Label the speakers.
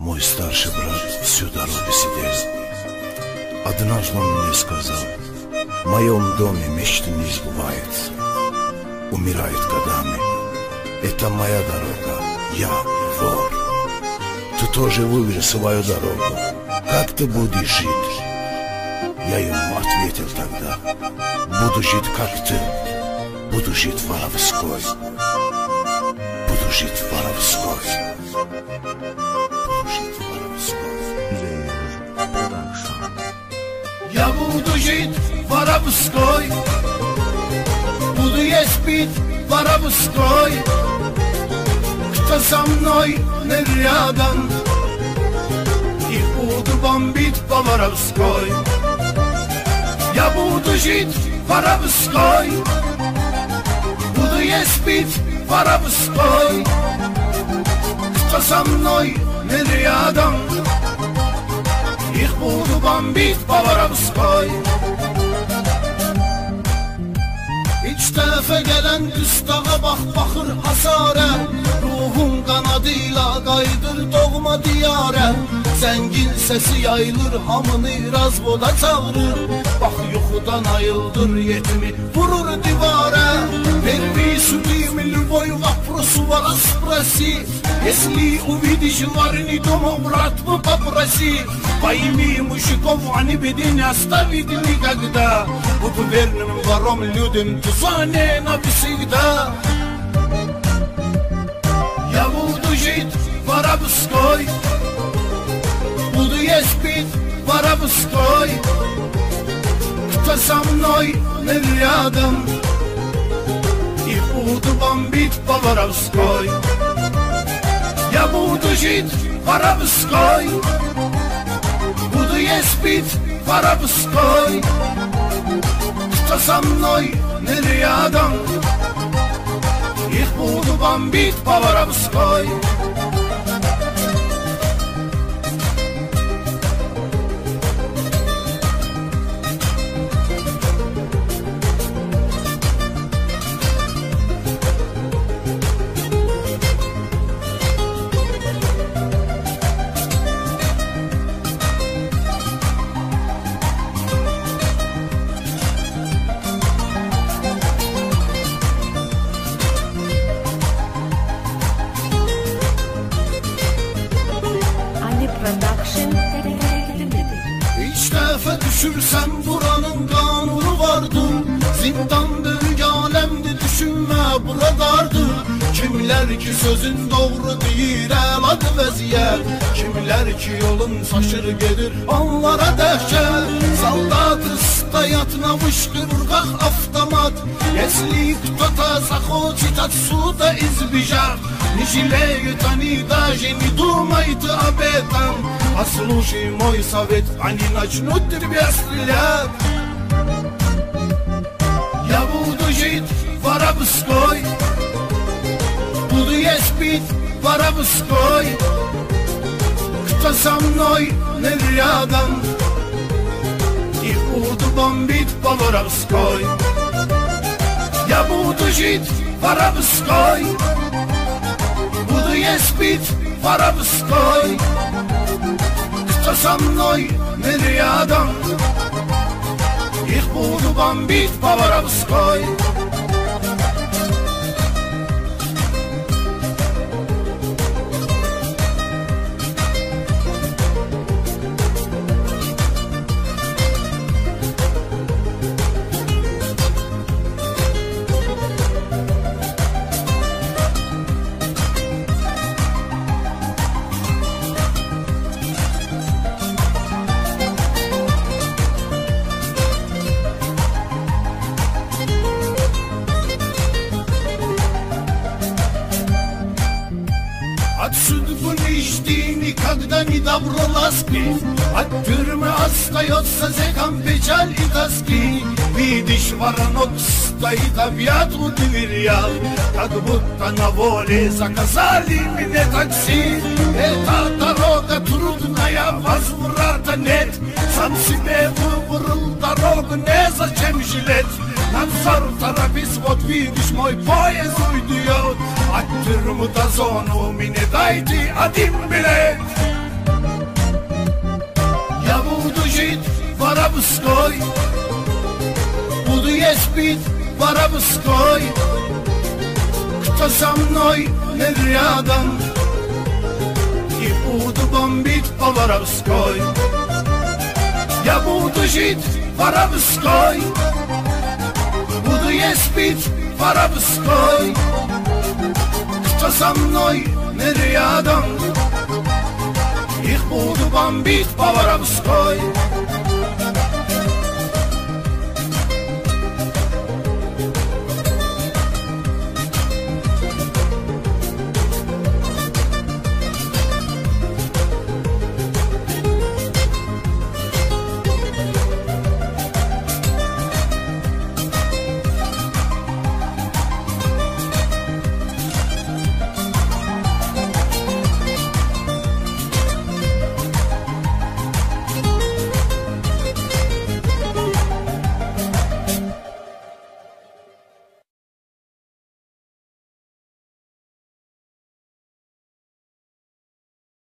Speaker 1: Мой старший брат всю дорогу сидел. Однажды он мне сказал: в моем доме мечты не сбываются, умирают годами. Это моя дорога, я вор. Ты тоже выбери свою дорогу. Как ты будешь жить? Я ему ответил тогда: буду жить как ты, буду жить воровской, буду жить воровской, буду жить воровской.
Speaker 2: Я буду жить воровской, буду есть пить воровской. Кто со мной не рядом, их буду бомбить по-воровской. Я буду жить воровской, буду есть пить воровской. Кто со мной не рядом, их буду бомбить по-воровской. İç tarafa gelen üstağa bak bakır hasara. Ruhun kanadıyla kaydır doğma diyara. Zengin sesi yayılır hamını razboda çağırır. Bak yuxudan ayıldır yetimi vurur divara. Первый судимый любой вопрос вас спроси. Если увидишь варни дома, брат, попроси. Пойми, мужиков они беды не оставить никогда. Будь верным вором людям, тузане навсегда. Я буду жить воровской, буду есть пить воровской. Кто со мной не рядом, их буду бомбить по-воровской. Я буду жить воровской, буду есть пить воровской. Кто со мной не рядом, их буду бомбить по-воровской. İlk defa düşürsem buranın kanunu vardı. Zindan büyük alemdi düşünme buradardı. Kimler ki sözün doğru değil el adı vəziyyət. Kimler ki yolun saçır gedir onlara dəhşət. Soldat стоятnamış qırqaq avtomat. Если кто-то захочет отсюда избежать, не жалеют они, даже не думают об этом. Послушай мой совет, они начнут тебя стрелять. Я буду жить воровской, буду есть пить воровской. Кто со мной не рядом, их буду бомбить по-воровской. Я буду жить воровской, буду есть пить воровской. Кто со мной не рядом, их буду бомбить по-воровской. От судьбы не жди никогда ни добро ласки. От тюрьмы остается зеком печаль и тоски. Видишь, воронок стоит, объят у дверях, как будто на воле заказали мне такси. Эта дорога трудная, возврата нет. Сам себе выбрал дорогу, незачем жалеть. Надзор, торопись, вот видишь, мой поезд уйдет. От тюрьмы до зоны мне дайте один билет. воровской. Буду есть пить воровской. Кто со мной не рядом, и буду бомбить по воровской. Я буду жить воровской, буду есть пить воровской. Кто со мной не рядом, их буду бомбить по воровской.